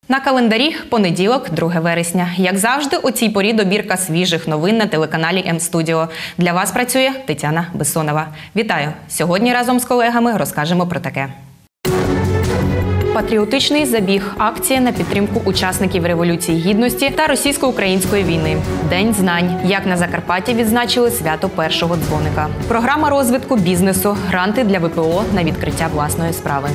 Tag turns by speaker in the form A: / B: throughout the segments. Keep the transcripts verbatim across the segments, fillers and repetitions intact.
A: На календарі понеділок, друге вересня. Як завжди, у цій порі добірка свіжих новин на телеканалі М-Студіо. Для вас працює Тетяна Бессонова. Вітаю! Сьогодні разом з колегами розкажемо про таке. Патріотичний забіг – акція на підтримку учасників Революції Гідності та російсько-української війни. День знань. Як на Закарпатті відзначили свято першого дзвоника. Програма розвитку бізнесу. Гранти для В П О на відкриття власної справи.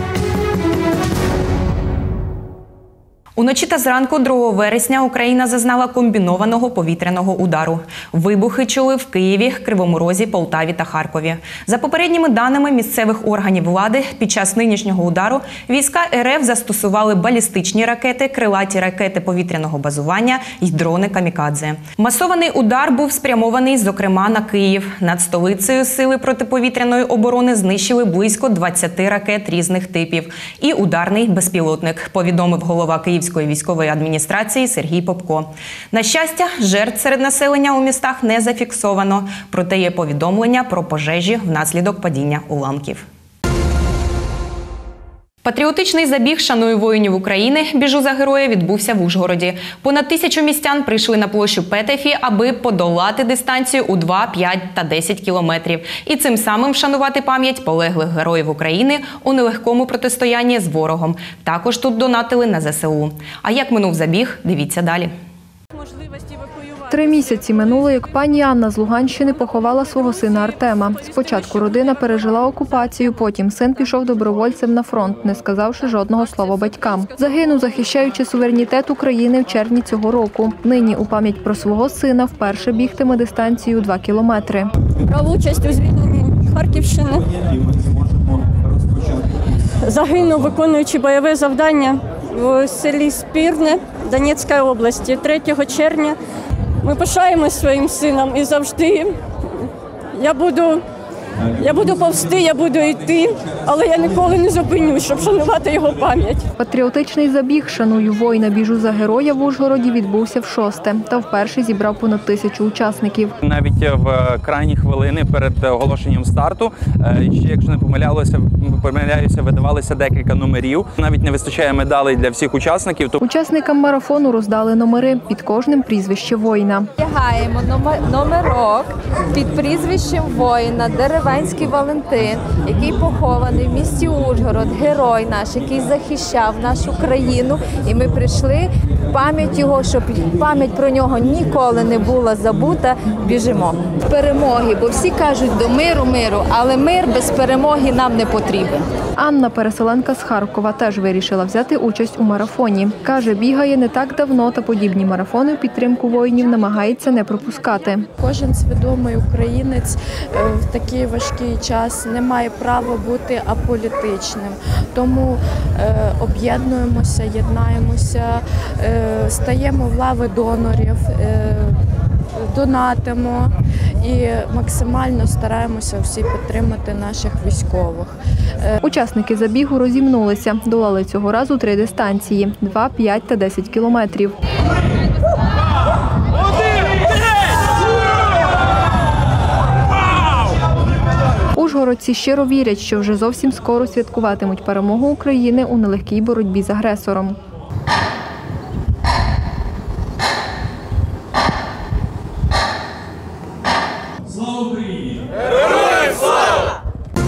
A: Уночі та зранку другого вересня Україна зазнала комбінованого повітряного удару. Вибухи чули в Києві, Кривому Розі, Полтаві та Харкові. За попередніми даними місцевих органів влади, під час нинішнього удару війська Ер Еф застосували балістичні ракети, крилаті ракети повітряного базування й дрони камікадзе. Масований удар був спрямований, зокрема, на Київ. Над столицею сили протиповітряної оборони знищили близько двадцяти ракет різних типів. І ударний безпілотник, повідомив голова Київської військової адміністрації Сергій Попко. На щастя, жертв серед населення у містах не зафіксовано, проте є повідомлення про пожежі внаслідок падіння уламків. Патріотичний забіг «Шаную воїнів України. Біжу за героя» відбувся в Ужгороді. Понад тисячу містян прийшли на площу Петефі, аби подолати дистанцію у два, п'ять та десять кілометрів. І цим самим вшанувати пам'ять полеглих героїв України у нелегкому протистоянні з ворогом. Також тут донатили на Зе Се У. А як минув забіг, дивіться далі.
B: Три місяці минуло, як пані Анна з Луганщини поховала свого сина Артема. Спочатку родина пережила окупацію, потім син пішов добровольцем на фронт, не сказавши жодного слова батькам. Загинув, захищаючи суверенітет України в червні цього року. Нині у пам'ять про свого сина вперше бігтиме дистанцію два кілометри.
C: Брав участь у звільненні Харківщини. Загинув, виконуючи бойове завдання в селі Спірне Донецької області третього червня. Ми пишаємось своїм сином і завжди я буду, я буду повсти, я буду йти, але я ніколи не зупинюсь, щоб шанувати його пам'ять.
B: Патріотичний забіг «Шаную воїна, біжу за героя» в Ужгороді відбувся в шосте та вперше зібрав понад тисячу учасників.
D: Навіть в крайні хвилини перед оголошенням старту, ще, якщо не помилялося, помиляюся, видавалися декілька номерів. Навіть не вистачає медалей для всіх учасників.
B: Учасникам марафону роздали номери, під кожним прізвище воїна.
E: Вдягаємо номерок під прізвищем воїна Деревенський Валентин, який похований в місті Ужгород, герой наш, який захищав нашу країну. І ми прийшли в пам'ять його, щоб пам'ять про нього ніколи не була забута. Біжимо. Перемоги, бо всі кажуть до миру, миру, але мир без перемоги нам не потрібен.
B: Анна, переселенка з Харкова, теж вирішила взяти участь у марафоні. Каже, бігає не так давно та подібні марафони в підтримку воїнів намагається не пропускати.
F: Кожен свідомий українець в такий важкий час не має права бути аполітичним. Тому е, об'єднуємося, єднаємося, е, стаємо в лави донорів, е, донатимо і максимально стараємося всі підтримати наших військових.
B: Учасники забігу розімнулися. Долали цього разу три дистанції – два, п'ять та десять кілометрів. Ужгородці щиро вірять, що вже зовсім скоро святкуватимуть перемогу України у нелегкій боротьбі з агресором.
G: Слава Україні!
A: Героям слава!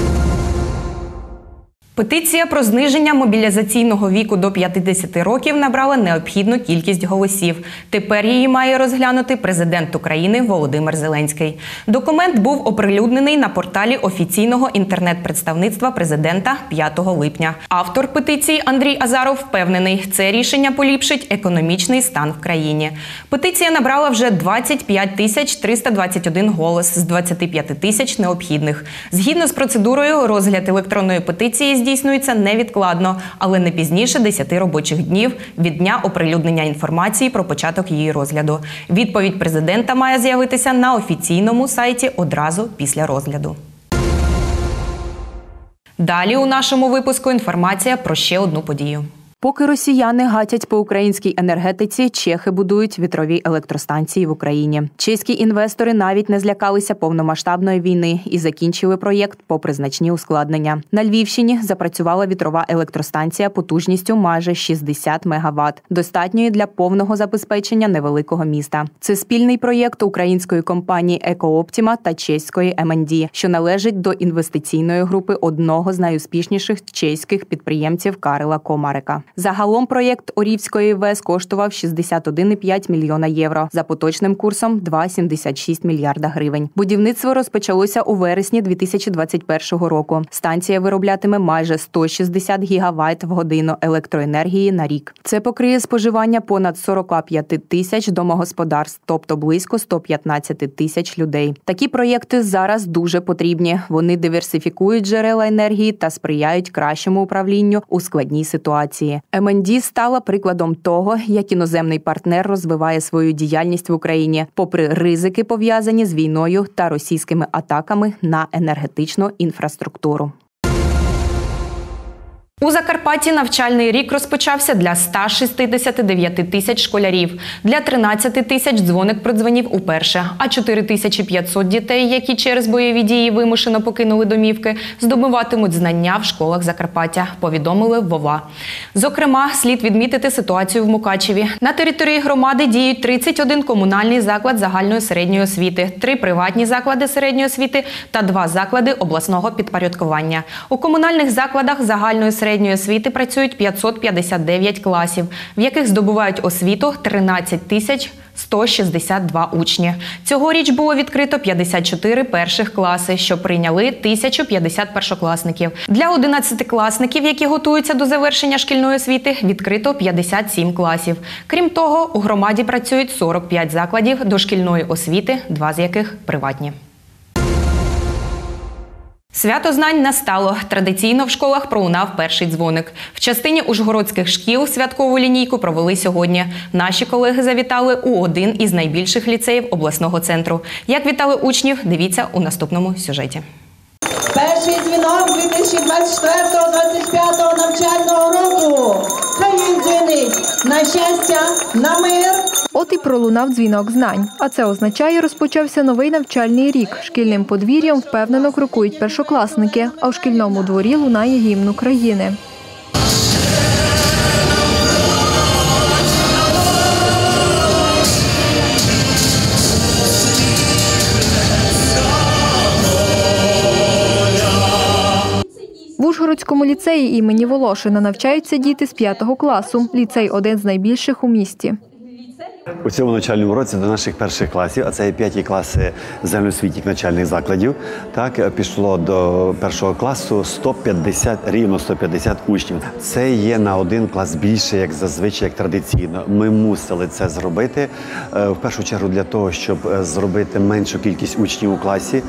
A: Петиція про зниження мобілізаційного віку до п'ятдесяти років набрала необхідну кількість голосів. Тепер її має розглянути президент України Володимир Зеленський. Документ був оприлюднений на порталі офіційного інтернет-представництва президента п'ятого липня. Автор петиції Андрій Азаров впевнений, це рішення поліпшить економічний стан в країні. Петиція набрала вже двадцять п'ять тисяч триста двадцять один голос з двадцяти п'яти тисяч необхідних. Згідно з процедурою, розгляд електронної петиції здійснюється невідкладно, але не пізніше десяти робочих днів від дня оприлюднення інформації про початок її розгляду. Відповідь президента має з'явитися на офіційному сайті одразу після розгляду. Далі у нашому випуску інформація про ще одну подію. Поки росіяни гатять по українській енергетиці, чехи будують вітрові електростанції в Україні. Чеські інвестори навіть не злякалися повномасштабної війни і закінчили проєкт попри значні ускладнення. На Львівщині запрацювала вітрова електростанція потужністю майже шістдесят мегаватт, достатньої для повного забезпечення невеликого міста. Це спільний проєкт української компанії «Екооптіма» та чеської ем ен ді, що належить до інвестиційної групи одного з найуспішніших чеських підприємців Карла Комарека. Загалом проєкт Орівської ВЕС коштував шістдесят один цілих п'ять мільйона євро, за поточним курсом – два цілих сімдесят шість мільярда гривень. Будівництво розпочалося у вересні дві тисячі двадцять першого року. Станція вироблятиме майже сто шістдесят гігаватт в годину електроенергії на рік. Це покриє споживання понад сорок п'ять тисяч домогосподарств, тобто близько сто п'ятнадцять тисяч людей. Такі проєкти зараз дуже потрібні. Вони диверсифікують джерела енергії та сприяють кращому управлінню у складній ситуації. ем ен ді стала прикладом того, як іноземний партнер розвиває свою діяльність в Україні, попри ризики, пов'язані з війною та російськими атаками на енергетичну інфраструктуру. У Закарпатті навчальний рік розпочався для ста шістдесяти дев'яти тисяч школярів. Для тринадцяти тисяч дзвоник продзвонів уперше, а чотири тисячі п'ятсот дітей, які через бойові дії вимушено покинули домівки, здобуватимуть знання в школах Закарпаття, повідомили ВОВА. Зокрема, слід відмітити ситуацію в Мукачеві. На території громади діють тридцять один комунальний заклад загальної середньої освіти, три приватні заклади середньої освіти та два заклади обласного підпорядкування. У комунальних закладах загальної середньої Середньої освіти працюють п'ятсот п'ятдесят дев'ять класів, в яких здобувають освіту тринадцять тисяч сто шістдесят два учні. Цьогоріч було відкрито п'ятдесят чотири перших класи, що прийняли тисячу п'ятдесят першокласників. Для одинадцятикласників, які готуються до завершення шкільної освіти, відкрито п'ятдесят сім класів. Крім того, у громаді працюють сорок п'ять закладів дошкільної освіти, два з яких приватні. Свято знань настало. Традиційно в школах пролунав перший дзвоник. В частині ужгородських шкіл святкову лінійку провели сьогодні. Наші колеги завітали у один із найбільших ліцеїв обласного центру. Як вітали учнів, дивіться у наступному сюжеті.
H: Перший дзвінок дві тисячі двадцять четвертого - двадцять п'ятого навчального року. Хай він дзвінить на щастя, на мир.
B: От і пролунав дзвінок знань. А це означає, розпочався новий навчальний рік. Шкільним подвір'ям впевнено крокують першокласники, а у шкільному дворі лунає гімн України. В Ужгородському ліцеї імені Волошина навчаються діти з п'ятого класу. Ліцей – один з найбільших у місті.
I: У цьому навчальному році до наших перших класів, а це є п'яті класи загальноосвітніх навчальних закладів, так, пішло до першого класу сто п'ятдесят, рівно сто п'ятдесят учнів. Це є на один клас більше, як зазвичай, як традиційно. Ми мусили це зробити, в першу чергу для того, щоб зробити меншу кількість учнів у класі,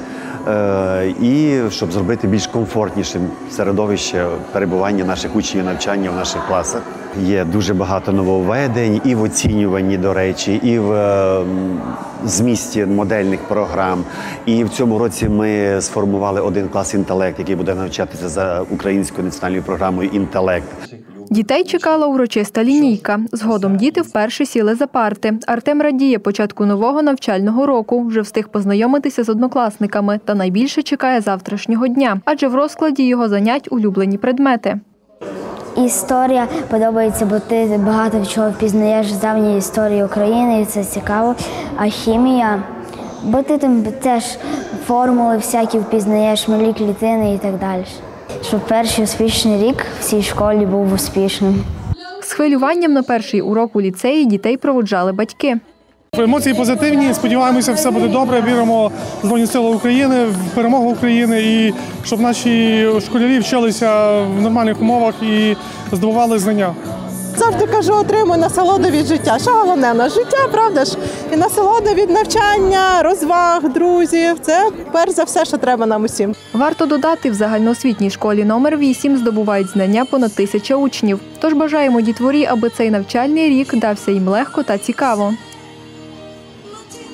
I: і щоб зробити більш комфортнішим середовище перебування наших учнів, навчання в наших класах. Є дуже багато нововведень і в оцінюванні, до речі, і в змісті модельних програм. І в цьому році ми сформували один клас «Інтелект», який буде навчатися за українською національною програмою «Інтелект».
B: Дітей чекала урочиста лінійка. Згодом діти вперше сіли за парти. Артем радіє початку нового навчального року. Вже встиг познайомитися з однокласниками та найбільше чекає завтрашнього дня, адже в розкладі його занять улюблені предмети.
J: Історія подобається, бо ти багато чого впізнаєш з давньої історії України, і це цікаво. А хімія, бо ти там теж формули всякі впізнаєш, малі клітини і так далі. Щоб перший успішний рік в цій школі був успішним.
B: З хвилюванням на перший урок у ліцеї дітей проводжали батьки.
K: Емоції позитивні, сподіваємося, все буде добре, віримо в Збройні Сили України, в перемогу України і щоб наші школярі вчилися в нормальних умовах і здобували знання.
L: Завжди кажу, отримуй насолоду від життя. Що головне? На життя, правда ж? І насолода від навчання, розваг, друзів. Це перш за все, що треба нам усім.
B: Варто додати, в загальноосвітній школі номер вісім здобувають знання понад тисяча учнів. Тож бажаємо дітворі, аби цей навчальний рік дався їм легко та цікаво.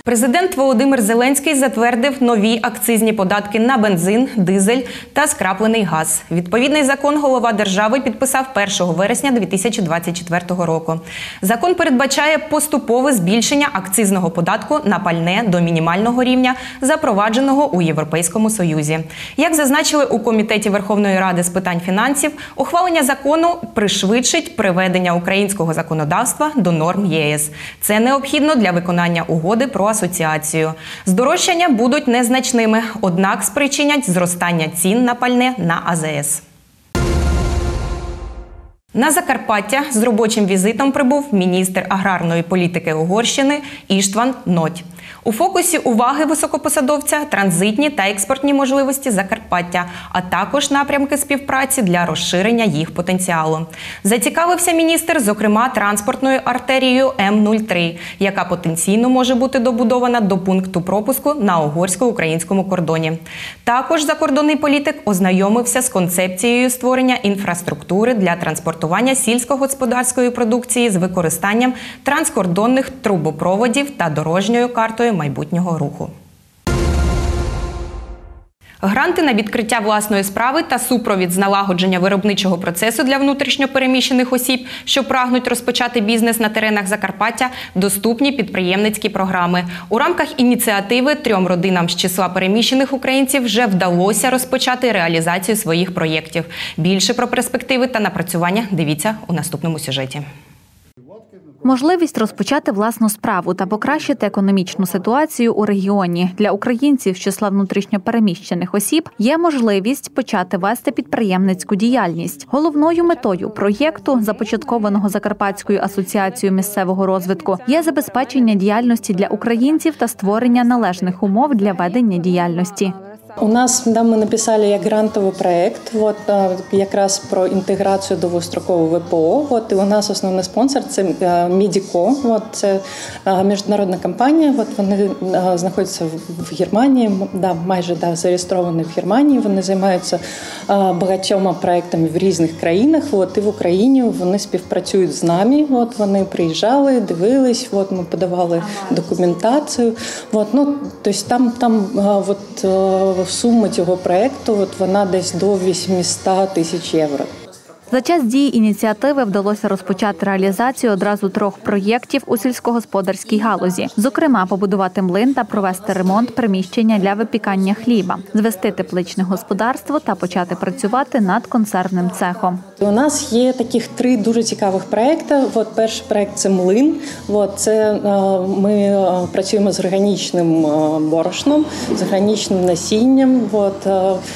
A: Президент Володимир Зеленський затвердив нові акцизні податки на бензин, дизель та скраплений газ. Відповідний закон голова держави підписав першого вересня дві тисячі двадцять четвертого року. Закон передбачає поступове збільшення акцизного податку на пальне до мінімального рівня, запровадженого у Європейському Союзі. Як зазначили у Комітеті Верховної Ради з питань фінансів, ухвалення закону пришвидшить приведення українського законодавства до норм ЄС. Це необхідно для виконання угоди про асоціацію. Здорожчання будуть незначними, однак спричинять зростання цін на пальне на А З С. На Закарпаття з робочим візитом прибув міністр аграрної політики Угорщини Іштван Ноть. У фокусі уваги високопосадовця – транзитні та експортні можливості Закарпаття, а також напрямки співпраці для розширення їх потенціалу. Зацікавився міністр, зокрема, транспортною артерією М нуль три, яка потенційно може бути добудована до пункту пропуску на угорсько-українському кордоні. Також закордонний політик ознайомився з концепцією створення інфраструктури для транспортування сільськогосподарської продукції з використанням транскордонних трубопроводів та дорожньою картою майбутнього руху. Гранти на відкриття власної справи та супровід з налагодження виробничого процесу для внутрішньо переміщених осіб, що прагнуть розпочати бізнес на теренах Закарпаття, доступні підприємницькі програми. У рамках ініціативи трьом родинам з числа переміщених українців вже вдалося розпочати реалізацію своїх проєктів. Більше про перспективи та напрацювання дивіться у наступному сюжеті.
M: Можливість розпочати власну справу та покращити економічну ситуацію у регіоні. Для українців з числа внутрішньопереміщених осіб є можливість почати вести підприємницьку діяльність. Головною метою проєкту, започаткованого Закарпатською асоціацією місцевого розвитку, є забезпечення діяльності для українців та створення належних умов для ведення діяльності.
N: У нас, да, ми написали як грантовий проєкт, от, якраз про інтеграцію довгострокового В П О. От, і у нас основний спонсор – це Медіко, от, це міжнародна компанія, от, вони знаходяться в Германії, да, майже да, зареєстровані в Германії, вони займаються багатьма проєктами в різних країнах, от, і в Україні вони співпрацюють з нами, от, вони приїжджали, дивились, от, ми подавали документацію, от, ну, тобто там, там от, сума цього проєкту, от вона десь до вісімсот тисяч євро.
M: За час дії ініціативи вдалося розпочати реалізацію одразу трьох проєктів у сільськогосподарській галузі. Зокрема, побудувати млин та провести ремонт приміщення для випікання хліба, звести тепличне господарство та почати працювати над консервним цехом.
N: У нас є таких три дуже цікавих проєкти. От перший проєкт – це млин. От це ми працюємо з органічним борошном, з органічним насінням. От,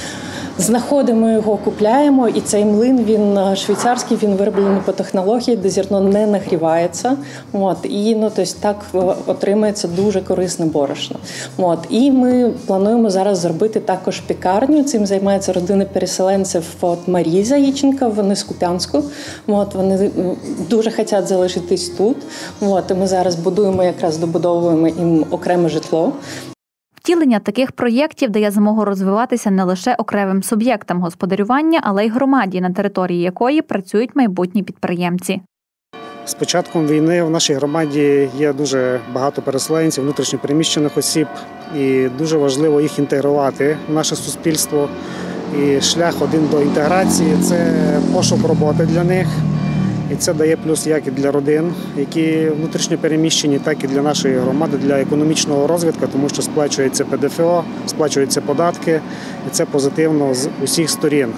N: знаходимо його, купляємо, і цей млин, він швейцарський, він вироблений по технології, де зерно не нагрівається. От, і ну, тобто, так отримується дуже корисне борошно. От, і ми плануємо зараз зробити також пекарню. Цим займається родина переселенців от, Марії Заїченка, вони з Куп'янську. От, вони дуже хочуть залишитись тут. От, і ми зараз будуємо, якраз добудовуємо їм окреме житло.
M: Втілення таких проєктів дає змогу розвиватися не лише окремим суб'єктам господарювання, але й громаді, на території якої працюють майбутні підприємці.
O: З початком війни в нашій громаді є дуже багато переселенців, внутрішньопереміщених осіб, і дуже важливо їх інтегрувати в наше суспільство. І шлях один до інтеграції – це пошук роботи для них. І це дає плюс як і для родин, які внутрішньо переміщені, так і для нашої громади, для економічного розвитку, тому що сплачується П Д Ф О, сплачуються податки, і це позитивно з усіх сторін.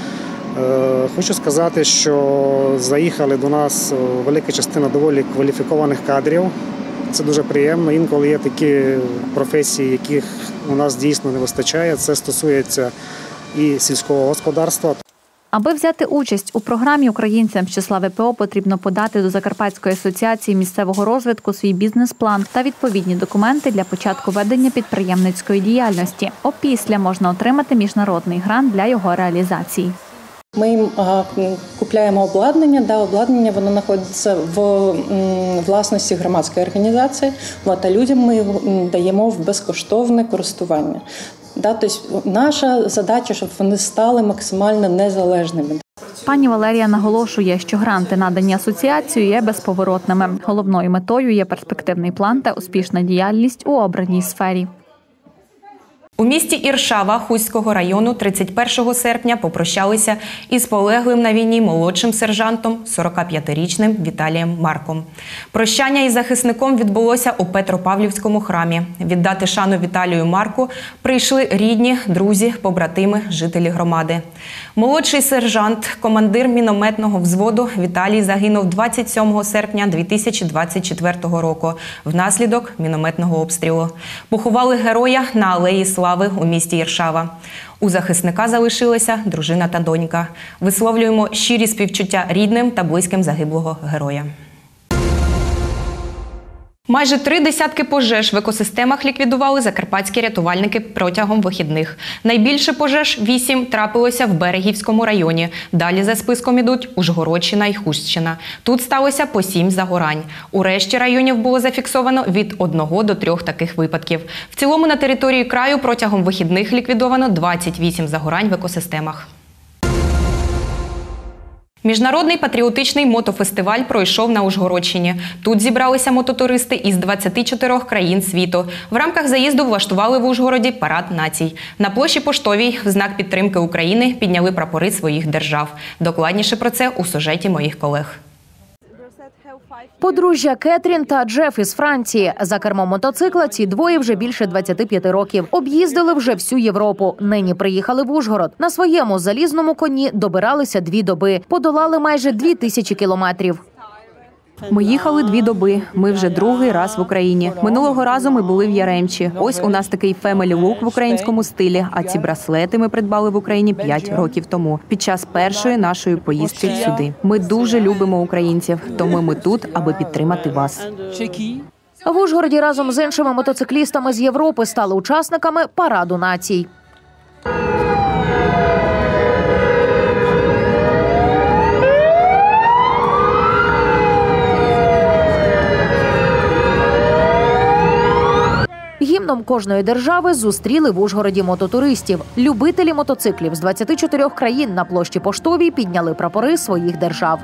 O: Хочу сказати, що заїхали до нас велика частина доволі кваліфікованих кадрів. Це дуже приємно. Інколи є такі професії, яких у нас дійсно не вистачає. Це стосується і сільського господарства.
M: Аби взяти участь у програмі українцям з числа В П О, потрібно подати до Закарпатської асоціації місцевого розвитку свій бізнес-план та відповідні документи для початку ведення підприємницької діяльності. Опісля можна отримати міжнародний грант для його реалізації.
N: Ми їм купляємо обладнання, да, обладнання воно знаходиться в власності громадської організації, а людям ми його даємо в безкоштовне користування. Да, тобто наша задача, щоб вони стали максимально незалежними.
M: Пані Валерія наголошує, що гранти, надані асоціацією, є безповоротними. Головною метою є перспективний план та успішна діяльність у обраній сфері.
A: У місті Іршава Хуського району тридцять першого серпня попрощалися із полеглим на війні молодшим сержантом сорокап'ятирічним Віталієм Марком. Прощання із захисником відбулося у Петропавлівському храмі. Віддати шану Віталію Марку прийшли рідні, друзі, побратими, жителі громади. Молодший сержант, командир мінометного взводу Віталій загинув двадцять сьомого серпня дві тисячі двадцять четвертого року внаслідок мінометного обстрілу. Поховали героя на Алеї Слави у місті Іршава. У захисника залишилася дружина та донька. Висловлюємо щирі співчуття рідним та близьким загиблого героя. Майже три десятки пожеж в екосистемах ліквідували закарпатські рятувальники протягом вихідних. Найбільше пожеж – вісім – трапилося в Берегівському районі. Далі за списком ідуть Ужгородщина і Хустщина. Тут сталося по сім загорань. У решті районів було зафіксовано від одного до трьох таких випадків. В цілому на території краю протягом вихідних ліквідовано двадцять вісім загорань в екосистемах. Міжнародний патріотичний мотофестиваль пройшов на Ужгородщині. Тут зібралися мототуристи із двадцяти чотирьох країн світу. В рамках заїзду влаштували в Ужгороді парад націй. На площі Поштовій в знак підтримки України підняли прапори своїх держав. Докладніше про це у сюжеті моїх колег.
P: Подружжя Кетрін та Джеф із Франції. За кермом мотоцикла ці двоє вже більше двадцяти п'яти років. Об'їздили вже всю Європу. Нині приїхали в Ужгород. На своєму залізному коні добиралися дві доби. Подолали майже дві тисячі кілометрів.
Q: Ми їхали дві доби. Ми вже другий раз в Україні. Минулого разу ми були в Яремчі. Ось у нас такий фемелі-лук в українському стилі, а ці браслети ми придбали в Україні п'ять років тому, під час першої нашої поїздки сюди. Ми дуже любимо українців, тому ми тут, аби підтримати вас.
P: В Ужгороді разом з іншими мотоциклістами з Європи стали учасниками параду націй. Гімном кожної держави зустріли в Ужгороді мототуристів. Любителі мотоциклів з двадцяти чотирьох країн на площі Поштовій підняли прапори своїх держав.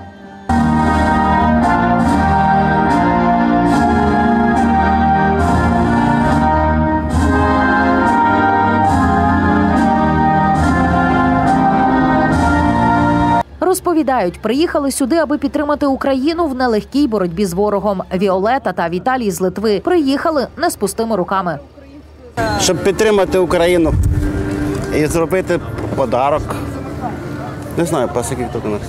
P: Розповідають, приїхали сюди, аби підтримати Україну в нелегкій боротьбі з ворогом. Віолета та Віталій з Литви приїхали не з пустими руками.
R: Щоб підтримати Україну і зробити подарок. Не знаю, по скільки тут у нас.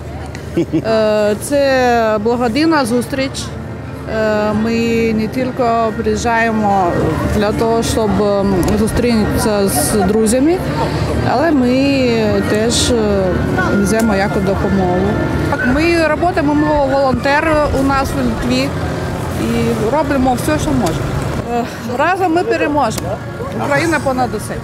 S: Це благодійна зустріч. Ми не тільки приїжджаємо для того, щоб зустрітися з друзями, але ми теж веземо якусь допомогу. Ми працюємо волонтери у нас в Литві і робимо все, що можемо. Разом ми переможемо. Україна понад усе.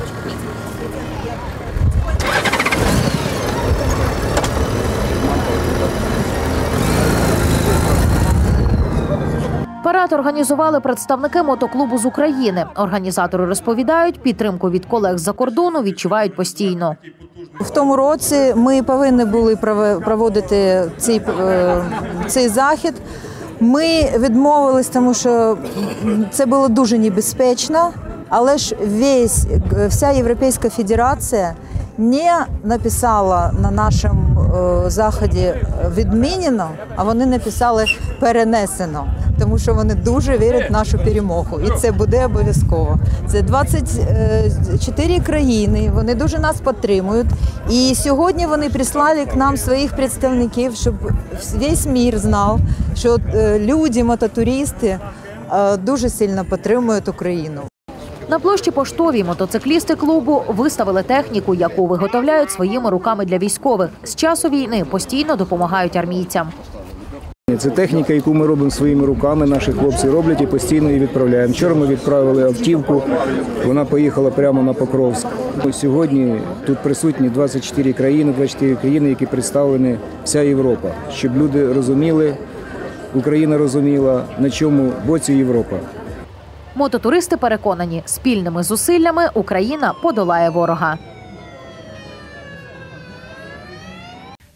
P: Парад організували представники мотоклубу з України. Організатори розповідають, підтримку від колег з-за кордону відчувають постійно.
T: В тому році ми повинні були проводити цей, цей захід. Ми відмовились, тому що це було дуже небезпечно, але ж весь, вся Європейська Федерація не написала на нашому заході відмінено, а вони написали перенесено, тому що вони дуже вірять в нашу перемогу, і це буде обов'язково. Це двадцять чотири країни, вони дуже нас підтримують, і сьогодні вони прислали к нам своїх представників, щоб весь світ знав, що люди, мототуристи дуже сильно підтримують Україну.
P: На площі Поштовій мотоциклісти клубу виставили техніку, яку виготовляють своїми руками для військових. З часу війни постійно допомагають армійцям.
U: Це техніка, яку ми робимо своїми руками, наші хлопці роблять і постійно її відправляємо. Вчора ми відправили автівку, вона поїхала прямо на Покровськ. Сьогодні тут присутні двадцять чотири країни, двадцять чотири країни, які представлені вся Європа. Щоб люди розуміли, Україна розуміла, на чому боці Європа.
P: Мототуристи переконані, спільними зусиллями Україна подолає ворога.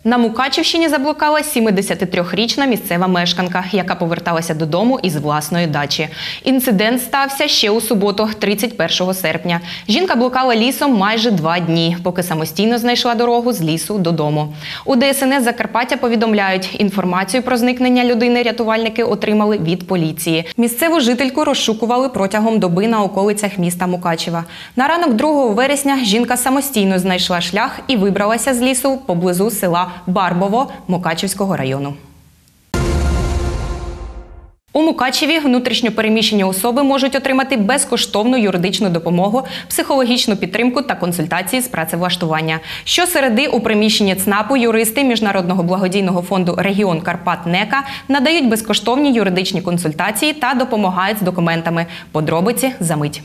A: На Мукачівщині заблукала сімдесятитрирічна місцева мешканка, яка поверталася додому із власної дачі. Інцидент стався ще у суботу, тридцять першого серпня. Жінка блукала лісом майже два дні, поки самостійно знайшла дорогу з лісу додому. У Де Ес Ен Ес Закарпаття повідомляють, інформацію про зникнення людини рятувальники отримали від поліції. Місцеву жительку розшукували протягом доби на околицях міста Мукачева. На ранок другого вересня жінка самостійно знайшла шлях і вибралася з лісу поблизу села Барбово Мукачівського району. У Мукачеві внутрішньо переміщені особи можуть отримати безкоштовну юридичну допомогу, психологічну підтримку та консультації з працевлаштування. Щосереди у приміщенні ЦНАПу юристи Міжнародного благодійного фонду «Регіон Карпат НЕКА» надають безкоштовні юридичні консультації та допомагають з документами. Подробиці за мить.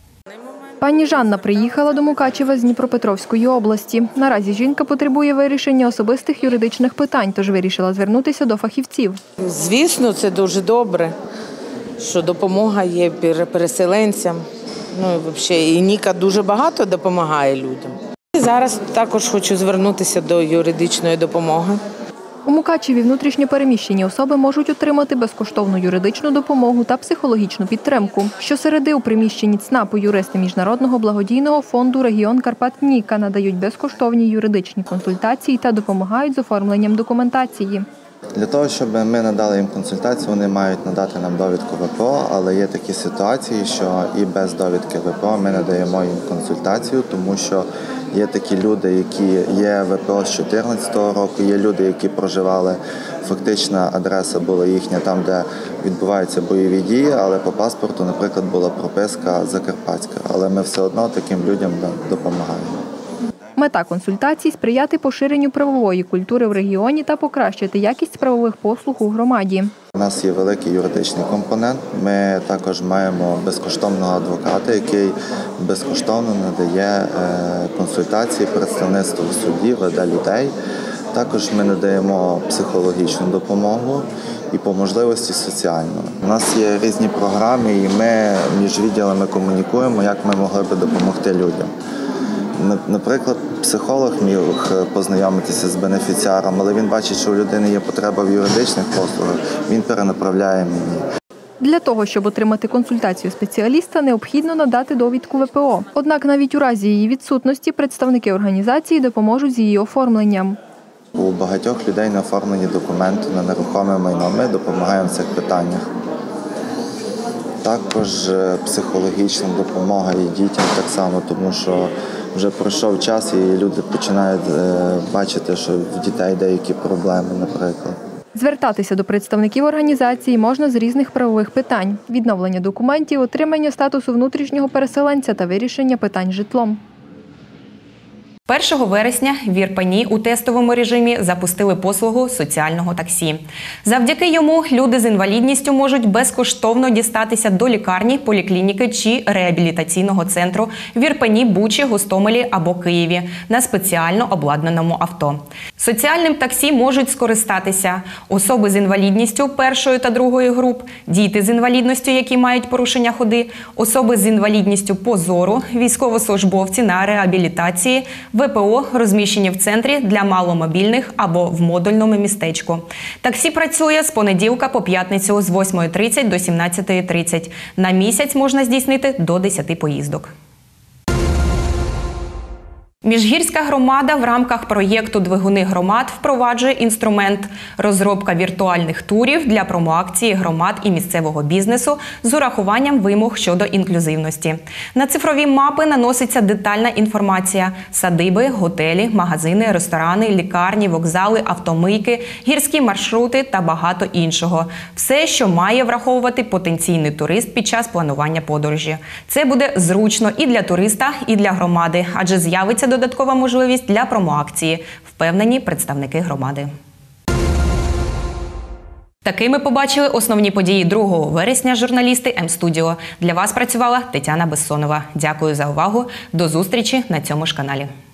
B: Пані Жанна приїхала до Мукачева з Дніпропетровської області. Наразі жінка потребує вирішення особистих юридичних питань, тож вирішила звернутися до фахівців.
C: Звісно, це дуже добре, що допомога є переселенцям. Ну, і взагалі, і Ніка дуже багато допомагає людям. І зараз також хочу звернутися до юридичної допомоги.
B: У Мукачеві внутрішньо переміщені особи можуть отримати безкоштовну юридичну допомогу та психологічну підтримку. Щосереди у приміщенні ЦНАПу юристи Міжнародного благодійного фонду «Регіон Карпат НЕКА» надають безкоштовні юридичні консультації та допомагають з оформленням документації.
V: Для того, щоб ми надали їм консультацію, вони мають надати нам довідку В П О, але є такі ситуації, що і без довідки В П О ми надаємо їм консультацію, тому що є такі люди, які є В П О з дві тисячі чотирнадцятого року, є люди, які проживали, фактична адреса була їхня там, де відбуваються бойові дії, але по паспорту, наприклад, була прописка Закарпатська, але ми все одно таким людям допомагаємо.
B: Мета консультацій – сприяти поширенню правової культури в регіоні та покращити якість правових послуг у громаді.
V: У нас є великий юридичний компонент. Ми також маємо безкоштовного адвоката, який безкоштовно надає консультації, представництво в суді, веде людей. Також ми надаємо психологічну допомогу і по можливості соціальну. У нас є різні програми і ми між відділами комунікуємо, як ми могли би допомогти людям. Наприклад, психолог міг познайомитися з бенефіціаром, але він бачить, що у людини є потреба в юридичних послугах, він перенаправляє мені.
B: Для того, щоб отримати консультацію спеціаліста, необхідно надати довідку В П О. Однак навіть у разі її відсутності представники організації допоможуть з її оформленням.
V: У багатьох людей не оформлені документи на нерухоме майно. Ми допомагаємо в цих питаннях. Також психологічна допомога і дітям так само, тому що вже пройшов час і люди починають бачити, що в дітей деякі проблеми, наприклад.
B: Звертатися до представників організації можна з різних правових питань – відновлення документів, отримання статусу внутрішнього переселенця та вирішення питань з житлом.
A: першого вересня в Ірпені у тестовому режимі запустили послугу соціального таксі. Завдяки йому люди з інвалідністю можуть безкоштовно дістатися до лікарні, поліклініки чи реабілітаційного центру в Ірпені, Бучі, Гостомелі або Києві на спеціально обладнаному авто. Соціальним таксі можуть скористатися особи з інвалідністю першої та другої груп, діти з інвалідністю, які мають порушення ходи, особи з інвалідністю по зору, військовослужбовці на реабілітації, В П О, розміщені в центрі для маломобільних або в модульному містечку. Таксі працює з понеділка по п'ятницю з восьмої тридцять до сімнадцятої тридцять. На місяць можна здійснити до десяти поїздок. Міжгірська громада в рамках проєкту «Двигуни громад» впроваджує інструмент «Розробка віртуальних турів для промоакції громад і місцевого бізнесу з урахуванням вимог щодо інклюзивності». На цифрові мапи наноситься детальна інформація – садиби, готелі, магазини, ресторани, лікарні, вокзали, автомийки, гірські маршрути та багато іншого. Все, що має враховувати потенційний турист під час планування подорожі. Це буде зручно і для туриста, і для громади, адже з'явиться додаткова можливість для промоакції, впевнені представники громади. Такими побачили основні події другого вересня журналісти М Студіо. Для вас працювала Тетяна Бессонова. Дякую за увагу. До зустрічі на цьому ж каналі.